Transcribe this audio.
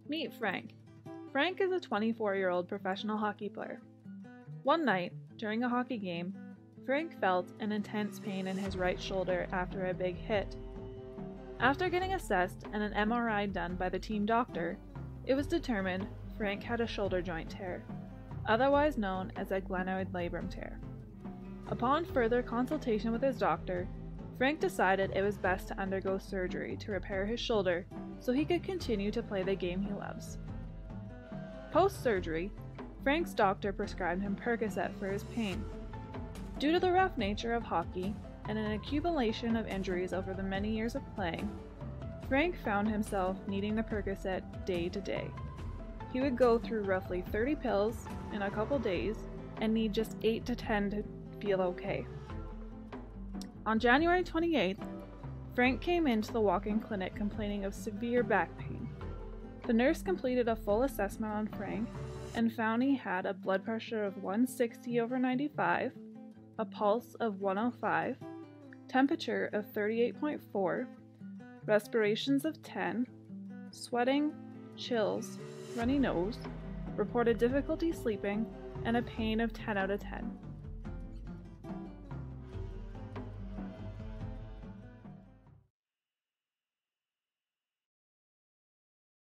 Meet Frank. Frank is a 24-year-old professional hockey player. One night, during a hockey game, Frank felt an intense pain in his right shoulder after a big hit. After getting assessed and an MRI done by the team doctor, it was determined Frank had a shoulder joint tear, otherwise known as a glenoid labrum tear. Upon further consultation with his doctor, Frank decided it was best to undergo surgery to repair his shoulder so he could continue to play the game he loves. Post-surgery, Frank's doctor prescribed him Percocet for his pain. Due to the rough nature of hockey and an accumulation of injuries over the many years of playing, Frank found himself needing the Percocet day to day. He would go through roughly 30 pills in a couple days and need just 8 to 10 to feel okay. On January 28th, Frank came into the walk-in clinic complaining of severe back pain. The nurse completed a full assessment on Frank and found he had a blood pressure of 160/95, a pulse of 105, temperature of 38.4, respirations of 10, sweating, chills, runny nose, reported difficulty sleeping, and a pain of 10 out of 10.